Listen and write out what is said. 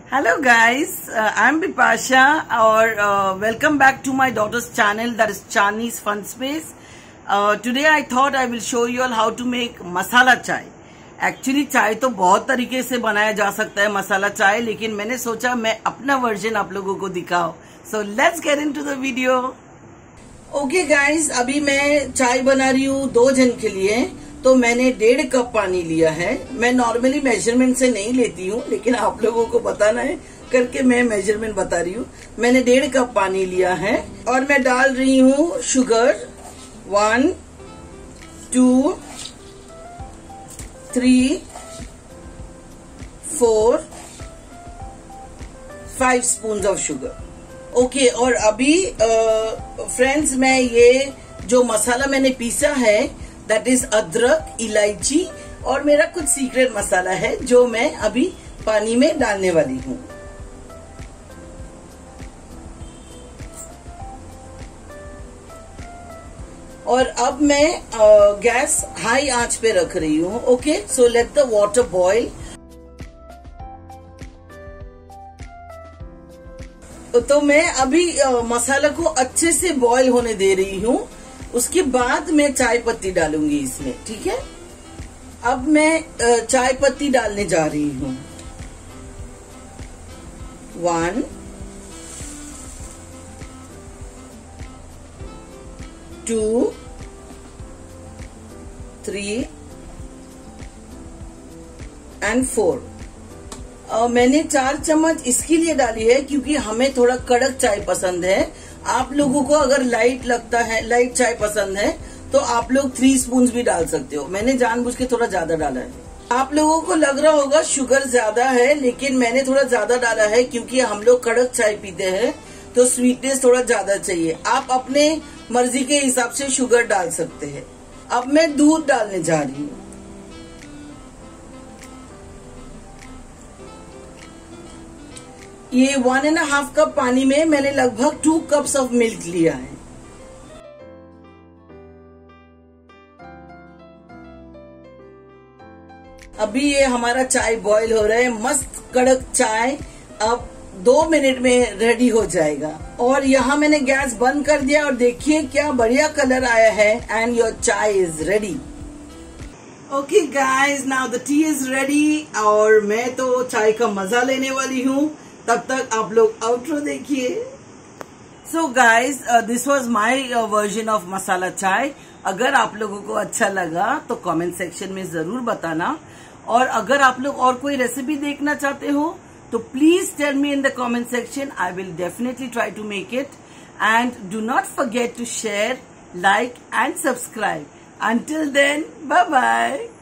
Hello guys, I'm Bipasha or welcome back to my daughter's channel, that is Chani's Fun Space. Today I thought I will show you all how to make masala chai. Actually चाय तो बहुत तरीके से बनाया जा सकता है मसाला चाय, लेकिन मैंने सोचा मैं अपना वर्जन आप लोगों को दिखाऊं. So let's get into the video. Okay guys, अभी मैं चाय बना रही हूँ 2 जन के लिए. तो मैंने 1.5 कप पानी लिया है. मैं नॉर्मली मेजरमेंट से नहीं लेती हूँ, लेकिन आप लोगों को बताना है करके मैं मेजरमेंट बता रही हूँ. मैंने 1.5 कप पानी लिया है और मैं डाल रही हूँ sugar 1, 2, 3, 4, 5 spoon of sugar. Okay, और अभी फ्रेंड्स मैं ये जो मसाला मैंने पीसा है दैट इज अदरक, इलायची और मेरा कुछ सीक्रेट मसाला है जो मैं अभी पानी में डालने वाली हूँ. और अब मैं गैस हाई आंच पे रख रही हूँ. Okay, so let the water boil. तो मैं अभी मसाला को अच्छे से बॉईल होने दे रही हूँ. उसके बाद मैं चाय पत्ती डालूंगी इसमें. ठीक है, अब मैं चाय पत्ती डालने जा रही हूँ. 1, 2, 3 एंड 4. मैंने 4 चम्मच इसके लिए डाली है क्योंकि हमें थोड़ा कड़क चाय पसंद है. आप लोगों को अगर लाइट लगता है, लाइट चाय पसंद है, तो आप लोग 3 स्पून भी डाल सकते हो. मैंने जानबूझ के थोड़ा ज्यादा डाला है. आप लोगों को लग रहा होगा शुगर ज्यादा है, लेकिन मैंने थोड़ा ज्यादा डाला है क्योंकि हम लोग कड़क चाय पीते हैं तो स्वीटनेस थोड़ा ज्यादा चाहिए. आप अपने मर्जी के हिसाब से शुगर डाल सकते हैं. अब मैं दूध डालने जा रही हूँ. ये 1.5 कप पानी में मैंने लगभग 2 कप्स ऑफ मिल्क लिया है. अभी ये हमारा चाय बॉईल हो रहा है. मस्त कड़क चाय अब 2 मिनट में रेडी हो जाएगा. और यहाँ मैंने गैस बंद कर दिया और देखिए क्या बढ़िया कलर आया है. And your chai is ready. Okay guys, now the tea is ready. और मैं तो चाय का मजा लेने वाली हूँ. तब तक आप लोग आउट्रो देखिए. So guys, this was my version of masala chai. अगर आप लोगों को अच्छा लगा तो कमेंट सेक्शन में जरूर बताना. और अगर आप लोग और कोई रेसिपी देखना चाहते हो तो please tell me in the comment section. I will definitely try to make it. And do not forget to share, like and subscribe. Until then, bye bye.